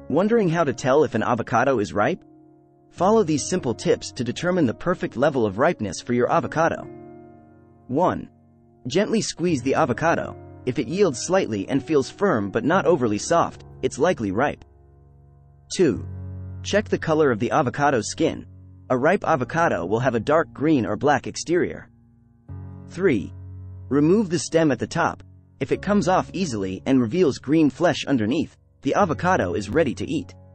Wondering how to tell if an avocado is ripe? Follow these simple tips to determine the perfect level of ripeness for your avocado. 1. Gently squeeze the avocado. If it yields slightly and feels firm but not overly soft, it's likely ripe. 2. Check the color of the avocado skin. A ripe avocado will have a dark green or black exterior. 3. Remove the stem at the top. If it comes off easily and reveals green flesh underneath, the avocado is ready to eat.